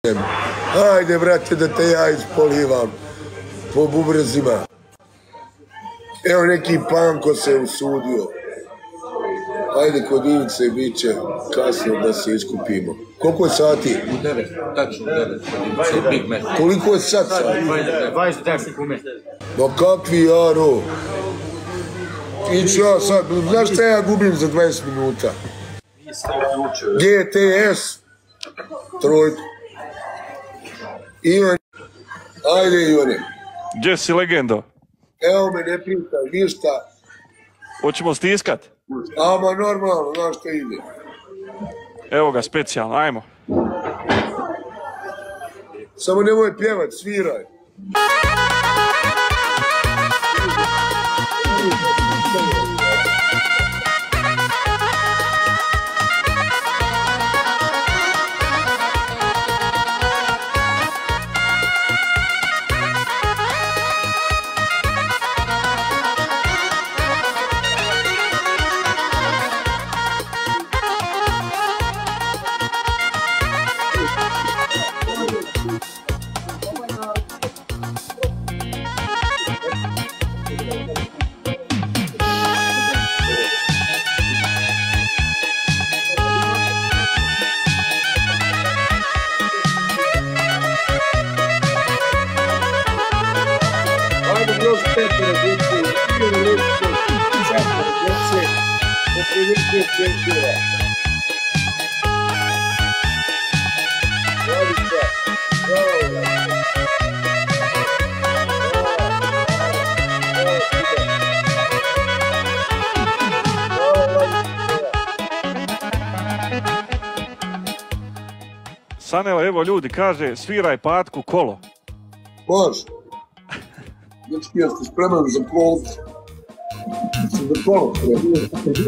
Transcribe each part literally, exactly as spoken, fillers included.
Ajde, brate, da te ja ispolivam po bubrezima. Evo neki panko se usudio. Ajde kod Ivice bit će kasno da se iskupimo. Koliko je sati? U devet, tačno u devet. Big Mac. Koliko je sad sati? dvadeset devet. Ma kakvi jaro? Iću ja sad, znaš šta ja gubim za dvadeset minuta? G T S trojku. Ivan, ajde Ivane. Gdje si legendo? Evo me, ne pitaj ništa. Hoćemo stiskat? Ama normalno, znaš šta ide. Evo ga, specijalno, ajmo. Samo nemoj pjevat, sviraj. Sanela, evo ljudi, kaže, sviraj patku kolo. Može. Dečki, jeste spreman za kolo? Sam za kolo spreman.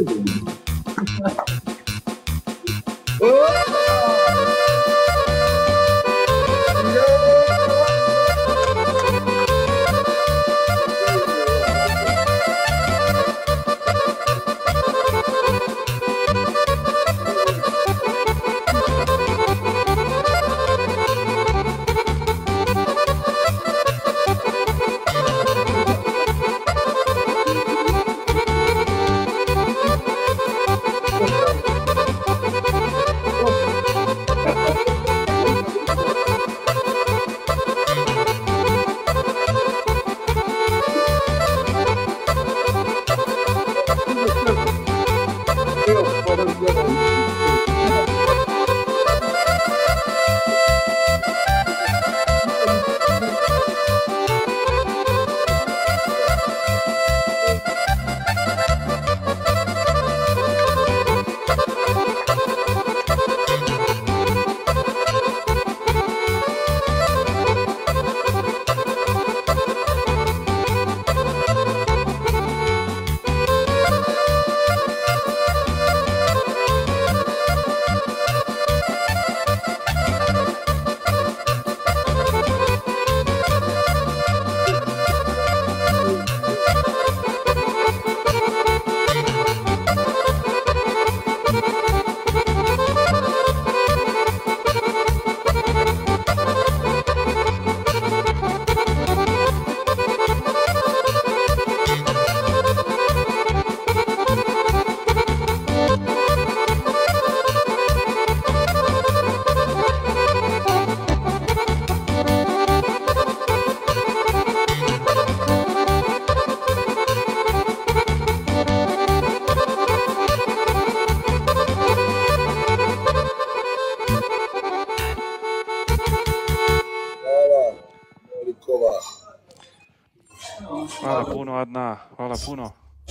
Hvala puno, Adna, hvala puno.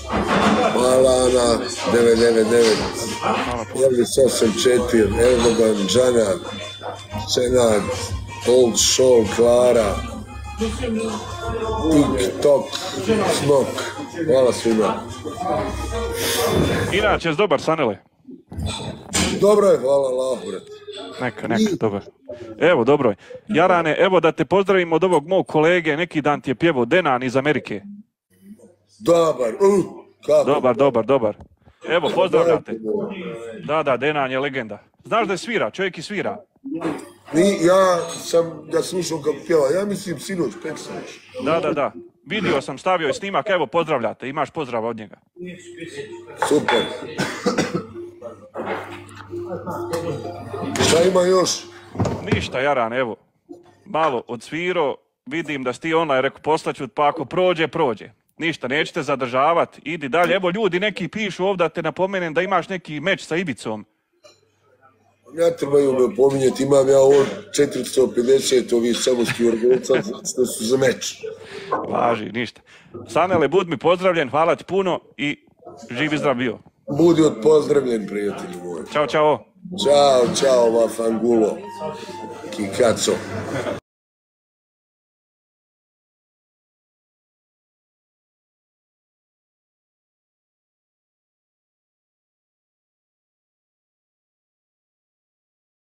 Hvala Ana, devet devet devet. Javljic osam četiri, Erdogan, Džanar, Senad, Old Show, Klara, TikTok, Snok. Hvala svima. Inače, je dobar, Sanele? Dobro je, hvala Allah, brat. Neka, neka, dobar. Evo, dobro je. Jarane, evo da te pozdravim od ovog mog kolege, neki dan ti je pjevao Denan iz Amerike. Dobar, uh, kako? Dobar, dobar, dobar. Evo, pozdravljate. Da, da, Denan je legenda. Znaš da je svira, čovjek i svira. Ni, ja sam ga slušao kako pjeva, ja mislim sinoć, pek sinoć. Da, da, da. Vidio sam, stavio je snimak, evo pozdravljate, imaš pozdrav od njega. Super. Šta ima još? Ništa, Jaran, evo. Malo odsvirao, vidim da si ti online, rekao poslaću, pa ako prođe, prođe. Ništa, nećete zadržavati, idi dalje. Evo ljudi neki pišu ovdje, da te napomenem da imaš neki meč sa Ibicom. Ne trebaju me pominjati, imam ja od četiristo pedeset ovih saborskih organizacija da su za meč. Važi, ništa. Sanele, bud mi pozdravljen, hvala ti puno i živi zdrav bio. Budi od pozdravljen, prijatelji moji. Ćao, čao. Ćao, čao, vafangulo. Kikaco.